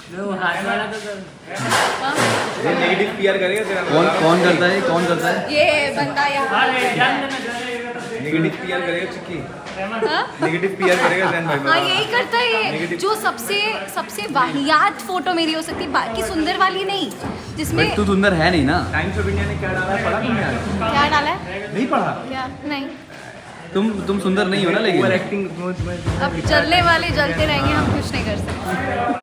ये negative PR करेगा तेरा। कौन करता है, कौन करता है ये बंदा यहाँ नेगेटिव पीआर करेगा चिक्की। नेगेटिव पीआर करेगा जैन भाई। हाँ यही करता है ये, जो सबसे वाहियात फोटो मेरी हो सकती है, बाकी सुंदर वाली नहीं, जिसमें तू सुंदर है नहीं ना। टाइम्स ऑफ इंडिया ने क्या डाला है पढ़ा तुमने आज? क्या डाला है? नहीं पढ़ा क्या? नहीं। तुम सुंदर नहीं हो ना, लेकिन एक्टिंग अब जलने वाले जलते रहेंगे, हम कुछ नहीं कर सकते।